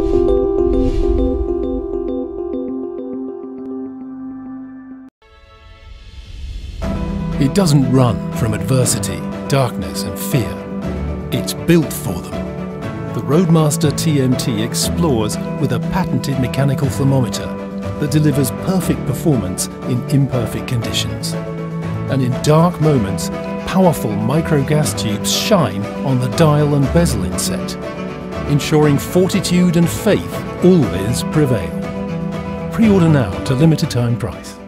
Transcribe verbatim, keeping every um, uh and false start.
It doesn't run from adversity, darkness and fear. It's built for them. The Roadmaster T M T explores with a patented mechanical thermometer that delivers perfect performance in imperfect conditions. And in dark moments, powerful micro gas tubes shine on the dial and bezel inset, ensuring fortitude and faith always prevail. Pre-order now to limited time price.